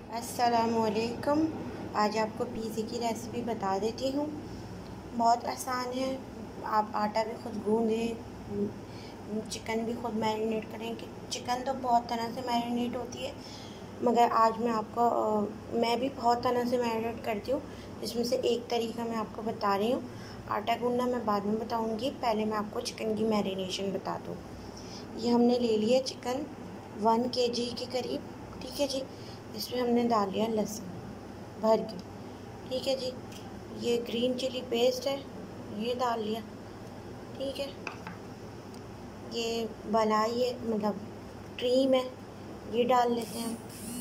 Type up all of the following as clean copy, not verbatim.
अस्सलामुअलैकुम। आज आपको पिज़्ज़े की रेसिपी बता देती हूँ। बहुत आसान है। आप आटा भी खुद गूँदें, चिकन भी खुद मैरिनेट करें। कि चिकन तो बहुत तरह से मैरिनेट होती है, मगर आज मैं भी बहुत तरह से मैरिनेट करती हूँ, जिसमें से एक तरीका मैं आपको बता रही हूँ। आटा गूँधना मैं बाद में बताऊँगी, पहले मैं आपको चिकन की मैरिनेशन बता दूँ। ये हमने ले लिया चिकन 1 kg के करीब, ठीक है जी। इसमें हमने डाल लिया लहसुन भर के, ठीक है जी। ये ग्रीन चिली पेस्ट है, ये डाल लिया, ठीक है। ये मलाई है, मतलब क्रीम है, ये डाल लेते हैं हम।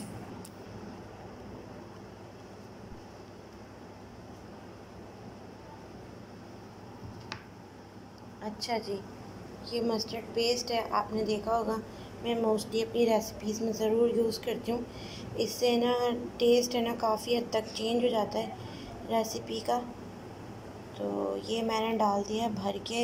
अच्छा जी, ये मस्टर्ड पेस्ट है, आपने देखा होगा। मैं मोस्टली अपनी रेसिपीज़ में ज़रूर यूज़ करती हूँ। इससे ना टेस्ट है ना काफ़ी हद तक चेंज हो जाता है रेसिपी का। तो ये मैंने डाल दिया भर के।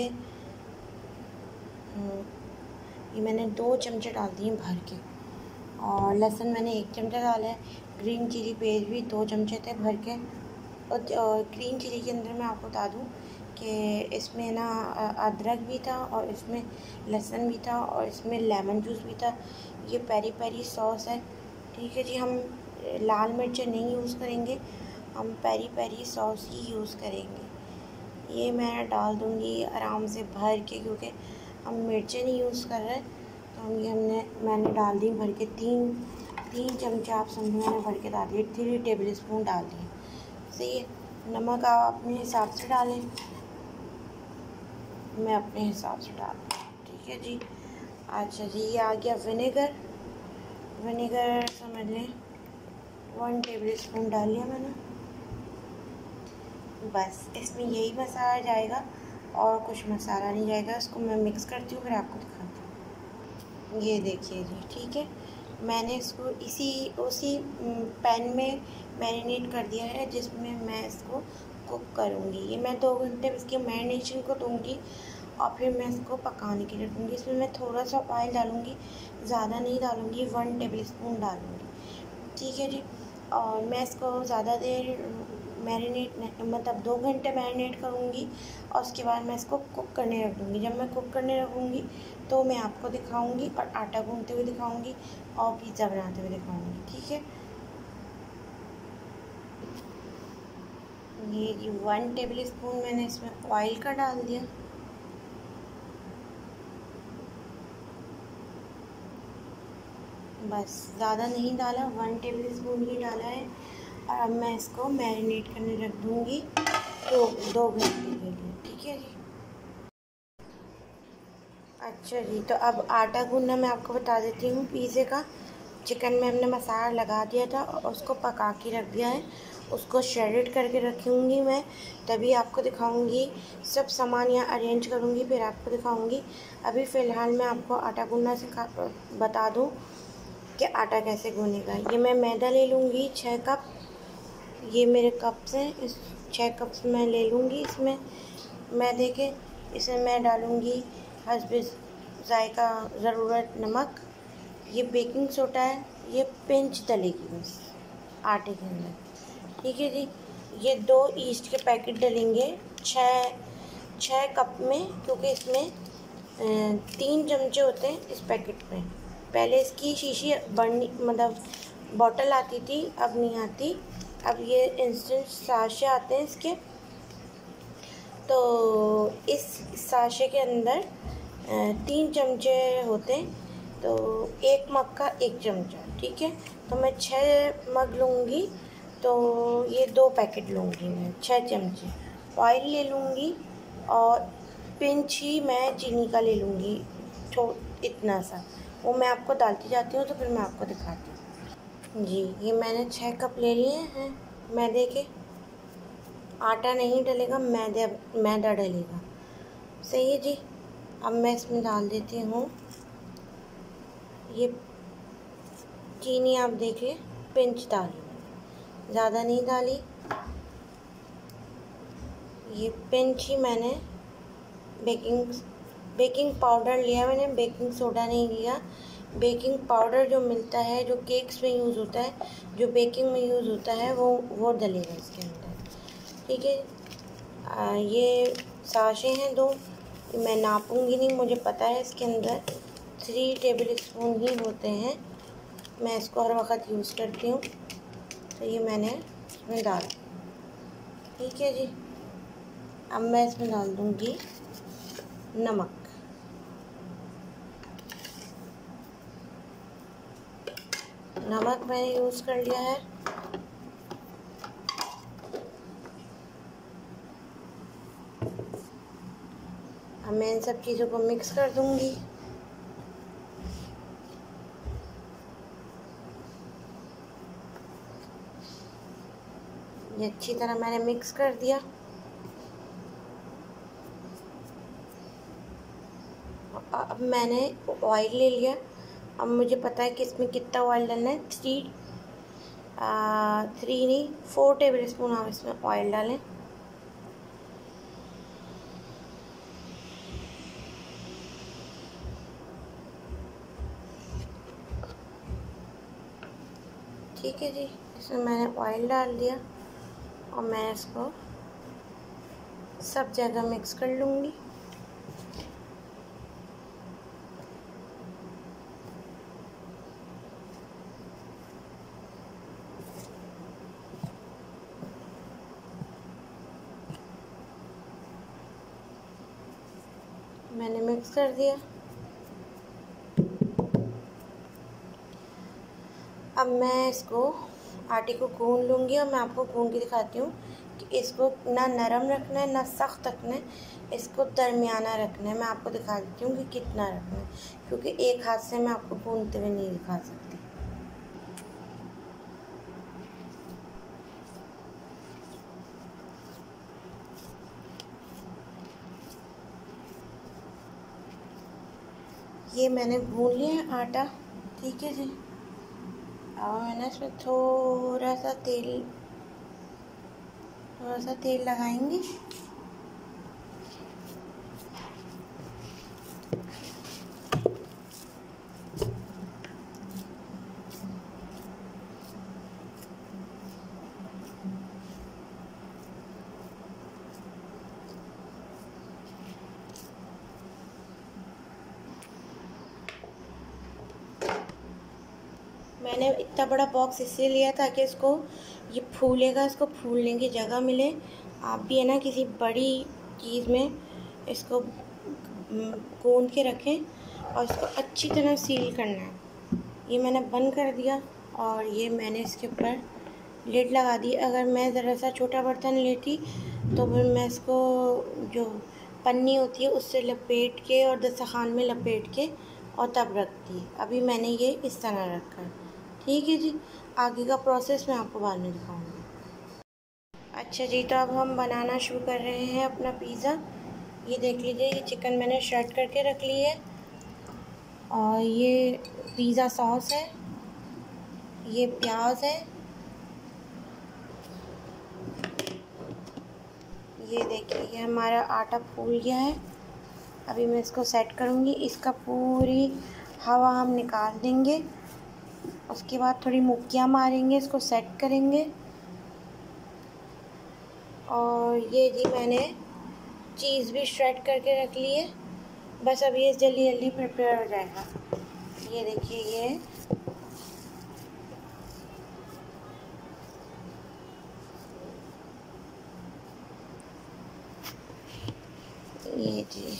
ये मैंने 2 चमचे डाल दिए भर के। और लहसुन मैंने 1 चमचा डाला है। ग्रीन चिली पेस्ट भी 2 चमचे थे भर के। और ग्रीन चिली के अंदर मैं आपको बता दूँ कि इसमें ना अदरक भी था, और इसमें लहसुन भी था, और इसमें लेमन जूस भी था। ये पेरी पेरी सॉस है, ठीक है जी। हम लाल मिर्च नहीं यूज़ करेंगे, हम पेरी पेरी सॉस ही यूज़ करेंगे। ये मैं डाल दूँगी आराम से भर के, क्योंकि हम मिर्चें नहीं यूज़ कर रहे। तो मैंने डाल दी भर के। तीन चमचा आप समझो मैंने भर के डाल दिए। 3 टेबल स्पून डाल दिए, सही है। नमक आप अपने हिसाब से डालें, मैं अपने हिसाब से डाल दूँ, ठीक है जी। अच्छा जी, ये आ गया विनेगर समझ लें 1 टेबल स्पून डाल लिया मैंने। बस इसमें यही मसाला जाएगा और कुछ मसाला नहीं जाएगा। इसको मैं मिक्स करती हूँ, फिर आपको दिखाती हूँ। ये देखिए जी, ठीक है। मैंने इसको उसी पैन में मैरिनेट कर दिया है, जिसमें मैं इसको कुक करूँगी। ये मैं 2 घंटे इसकी मैरिनेशन को दूँगी, और फिर मैं इसको पकाने के लिए रखूँगी। इसमें मैं थोड़ा सा ऑयल डालूँगी, ज़्यादा नहीं डालूँगी, 1 टेबल स्पून डालूँगी, ठीक है जी। और मैं इसको ज़्यादा देर मतलब 2 घंटे मैरिनेट करूँगी, और उसके बाद मैं इसको कुक करने रख दूँगी। जब मैं कुक करने रखूँगी तो मैं आपको दिखाऊँगी, और आटा गूँथते हुए दिखाऊँगी, और पिज़्ज़ा बनाते हुए दिखाऊँगी, ठीक है। ये 1 टेबल स्पून मैंने इसमें ऑयल का डाल दिया। बस ज़्यादा नहीं डाला, 1 टेबल स्पून ही डाला है। और अब मैं इसको मैरिनेट करने रख दूँगी 2 घंटे के लिए, ठीक है जी। अच्छा जी, तो अब आटा गूँधना मैं आपको बता देती हूँ पिज़्ज़े का। चिकन में हमने मसाला लगा दिया था और उसको पका के रख दिया है। उसको श्रेडेड करके रखूँगी मैं, तभी आपको दिखाऊँगी। सब सामान यहाँ अरेंज करूँगी, फिर आपको दिखाऊँगी। अभी फ़िलहाल मैं आपको आटा गूँधना बता दूँ कि आटा कैसे गूँधेगा। ये मैं मैदा ले लूँगी 6 कप। ये मेरे कप्स हैं, इस 6 कप्स मैं ले लूँगी। इसमें मैदे के इसमें मैं डालूँगी हस्बे ज़ायका ज़रूरत नमक। ये बेकिंग सोडा है, ये पिंच डलेगी बस आटे के अंदर, ठीक है जी। ये 2 ईस्ट के पैकेट डलेंगे 6 कप में, क्योंकि इसमें 3 चमचे होते हैं इस पैकेट में। पहले इसकी शीशी बनी मतलब बॉटल आती थी, अब नहीं आती। अब ये इंस्टेंट साशे आते हैं इसके। तो इस साशे के अंदर 3 चमचे होते हैं, तो 1 मग का 1 चमचा, ठीक है। तो मैं 6 मग लूँगी, तो ये 2 पैकेट लूँगी मैं। 6 चमचे ऑयल ले लूँगी, और पिंच ही मैं चीनी का ले लूँगी, इतना सा। वो मैं आपको डालती जाती हूँ, तो फिर मैं आपको दिखाती हूँ जी। ये मैंने 6 कप ले लिए हैं मैदे के। आटा नहीं डलेगा, मैदा डलेगा, सही है जी। अब मैं इसमें डाल देती हूँ ये चीनी। आप देख लें, पिंच डाली, ज़्यादा नहीं डाली। ये पिंच ही मैंने बेकिंग पाउडर लिया, मैंने बेकिंग सोडा नहीं लिया। बेकिंग पाउडर जो मिलता है, जो केक्स में यूज़ होता है, जो बेकिंग में यूज़ होता है, वो डलेगा इसके अंदर। ठीक है। ये साशे हैं 2, मैं नापूंगी नहीं, मुझे पता है इसके अंदर 3 टेबल स्पून ही होते हैं। मैं इसको हर वक्त यूज़ करती हूँ, तो ये मैंने इसमें डाल। ठीक है जी। अब मैं इसमें डाल दूँगी नमक। नमक मैंने यूज़ कर लिया है। अब मैं इन सब चीज़ों को मिक्स कर दूँगी। ये अच्छी तरह मैंने मिक्स कर दिया। अब मैंने ऑयल ले लिया। अब मुझे पता है कि इसमें कितना ऑयल डालना है। 3 नहीं 4 टेबल स्पून आप इसमें ऑयल डालें। ठीक है जी, इसमें मैंने ऑयल डाल दिया और मैं इसको सब जगह मिक्स कर लूँगी। मैंने मिक्स कर दिया। अब मैं इसको आटे को गूंद लूँगी और मैं आपको गूंद के दिखाती हूँ कि इसको ना नरम रखना है ना सख्त रखना है, इसको दरमियाना रखना है। मैं आपको दिखा देती हूँ कि कितना रखना है, क्योंकि एक हाथ से मैं आपको गूंदते हुए नहीं दिखा सकती। ये मैंने गूंद लिया है आटा। ठीक है जी। अब मैंने इसमें थोड़ा सा तेल लगाएंगे। मैंने इतना बड़ा बॉक्स इसलिए लिया ताकि इसको ये फूलेगा, इसको फूलने की जगह मिले। आप भी है ना किसी बड़ी चीज़ में इसको गूंद के रखें और इसको अच्छी तरह सील करना है। ये मैंने बंद कर दिया और ये मैंने इसके ऊपर लिड लगा दी। अगर मैं ज़रा सा छोटा बर्तन लेती तो फिर मैं इसको जो पन्नी होती है उससे लपेट के और दस्तरखान में लपेट के और तब रखती। अभी मैंने ये इस तरह रखा है। ठीक है जी। आगे का प्रोसेस मैं आपको बाद में दिखाऊंगी। अच्छा जी, तो अब हम बनाना शुरू कर रहे हैं अपना पिज़्ज़ा। ये देख लीजिए, ये चिकन मैंने शर्ट करके रख ली है और ये पिज़्ज़ा सॉस है, ये प्याज है, ये देखिए ये हमारा आटा फूल गया है। अभी मैं इसको सेट करूँगी। इसका पूरी हवा हम निकाल देंगे। उसके बाद थोड़ी मुक्कियाँ मारेंगे, इसको सेट करेंगे। और ये जी मैंने चीज़ भी श्रेड करके रख ली है। बस अब ये जल्दी जल्दी प्रिपेयर हो जाएगा। ये देखिए ये जी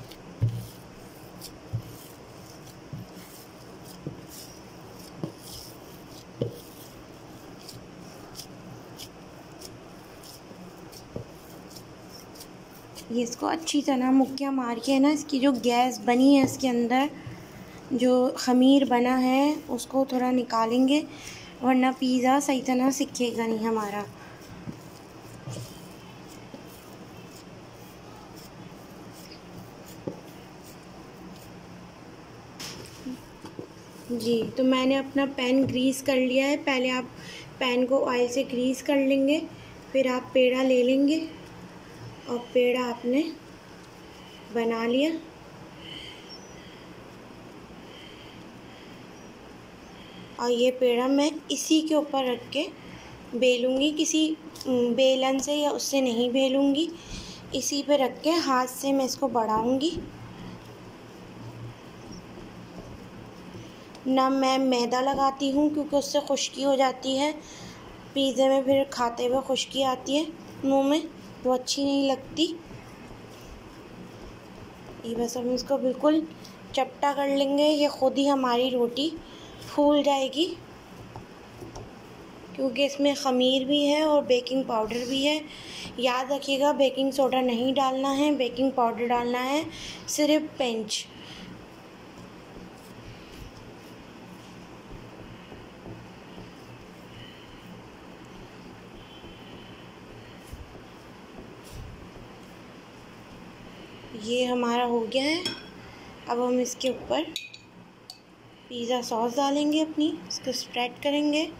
ये इसको अच्छी तरह मुक्कियाँ मार के है ना, इसकी जो गैस बनी है इसके अंदर जो ख़मीर बना है उसको थोड़ा निकालेंगे, वरना पिज़्ज़ा सही तरह सिकेगा नहीं हमारा। जी, तो मैंने अपना पैन ग्रीस कर लिया है। पहले आप पैन को ऑयल से ग्रीस कर लेंगे, फिर आप पेड़ा ले लेंगे और पेड़ा आपने बना लिया। और ये पेड़ा मैं इसी के ऊपर रख के बेलूँगी, किसी बेलन से या उससे नहीं बेलूँगी, इसी पे रख के हाथ से मैं इसको बढ़ाऊँगी। ना मैं मैदा लगाती हूँ क्योंकि उससे खुश्की हो जाती है पिज़्ज़े में, फिर खाते हुए खुश्की आती है मुंह में, वो अच्छी नहीं लगती। ये बस हम इसको बिल्कुल चपटा कर लेंगे, ये खुद ही हमारी रोटी फूल जाएगी क्योंकि इसमें ख़मीर भी है और बेकिंग पाउडर भी है। याद रखिएगा बेकिंग सोडा नहीं डालना है, बेकिंग पाउडर डालना है, सिर्फ पिंच। ये हमारा हो गया है। अब हम इसके ऊपर पिज़्ज़ा सॉस डालेंगे अपनी, इसको स्प्रेड करेंगे।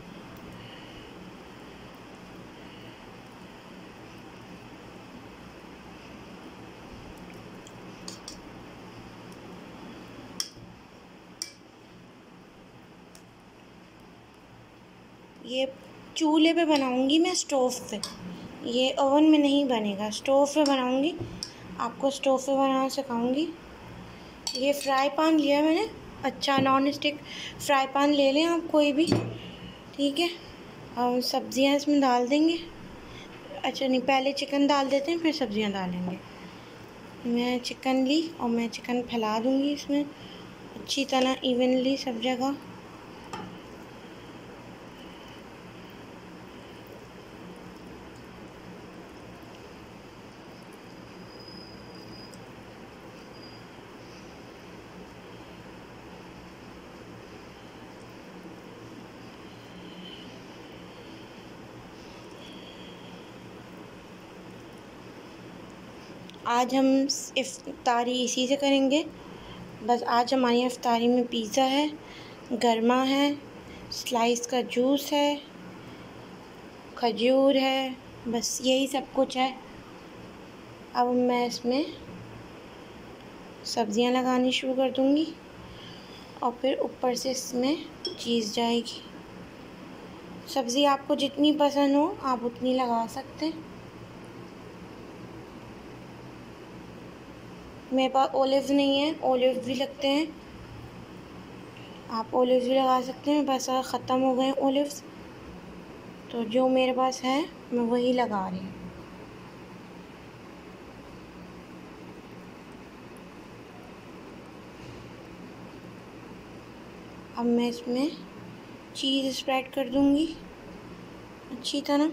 ये चूल्हे पे बनाऊंगी मैं, स्टोव पे, ये ओवन में नहीं बनेगा, स्टोव पे बनाऊंगी। आपको स्टोव पे बनाना सिखाऊंगी। ये फ्राई पैन लिया मैंने, अच्छा नॉन स्टिक फ्राई पैन ले लें आप कोई भी, ठीक है। और सब्ज़ियाँ इसमें डाल देंगे। अच्छा नहीं, पहले चिकन डाल देते हैं फिर सब्ज़ियाँ डालेंगे। मैं चिकन ली और मैं चिकन फैला दूँगी इसमें अच्छी तरह इवनली सब जगह। आज हम इफ्तारी इसी से करेंगे। बस आज हमारी इफ्तारी में पिज़्ज़ा है, गरमा है, स्लाइस का जूस है, खजूर है, बस यही सब कुछ है। अब मैं इसमें सब्ज़ियाँ लगानी शुरू कर दूँगी और फिर ऊपर से इसमें चीज़ जाएगी। सब्ज़ी आपको जितनी पसंद हो आप उतनी लगा सकते हैं। मेरे पास ओलिव नहीं है, ओलिव भी लगते हैं, आप ओलिव भी लगा सकते हैं। बस ख़त्म हो गए ओलिव्स, तो जो मेरे पास है मैं वही लगा रही हूँ। अब मैं इसमें चीज़ स्प्रेड कर दूँगी अच्छी तरह।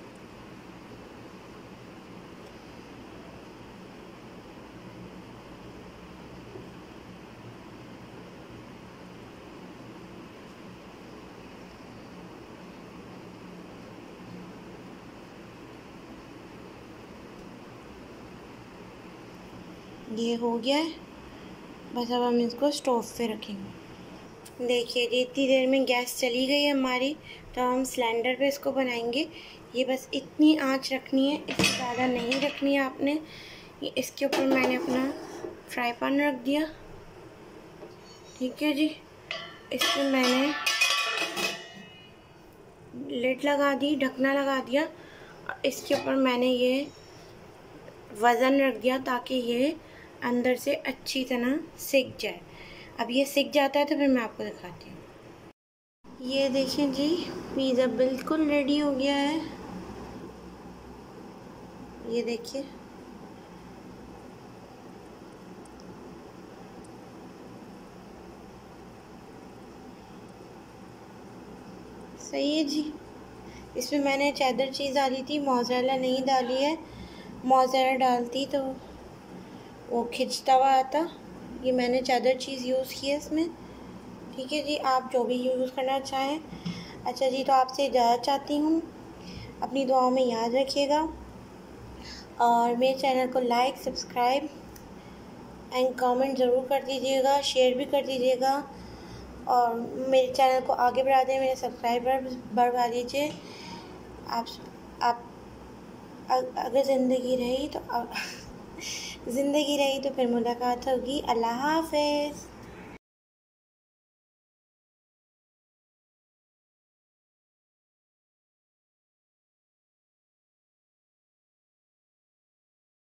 ये हो गया है, बस अब हम इसको स्टोव पे रखेंगे। देखिए जी इतनी देर में गैस चली गई है हमारी, तो हम सिलेंडर पे इसको बनाएंगे। ये बस इतनी आंच रखनी है, इससे ज़्यादा नहीं रखनी है आपने। ये इसके ऊपर मैंने अपना फ्राई पैन रख दिया, ठीक है जी। इस पर मैंने लिड लगा दी, ढकना लगा दिया। इसके ऊपर मैंने ये वज़न रख दिया ताकि ये अंदर से अच्छी तरह सिक जाए। अब ये सिक जाता है तो फिर मैं आपको दिखाती हूँ। ये देखिए जी पिज़्ज़ा बिल्कुल रेडी हो गया है। ये देखिए, सही है जी। इसमें मैंने चेडर चीज़ डाली थी, मोज़रेला नहीं डाली है। मोज़रेला डालती तो वो खिंचता हुआ आता। ये मैंने चेडर चीज़ यूज़ की है इसमें, ठीक है जी। आप जो भी यूज़ करना चाहें। अच्छा जी, तो आपसे इजाज़त चाहती हूँ, अपनी दुआओं में याद रखिएगा और मेरे चैनल को लाइक, सब्सक्राइब एंड कमेंट ज़रूर कर दीजिएगा, शेयर भी कर दीजिएगा और मेरे चैनल को आगे बढ़ा दें, मेरे सब्सक्राइबर बढ़ा दीजिए। आप अगर ज़िंदगी रही तो फिर मुलाकात होगी। अल्लाह हाफ़िज़।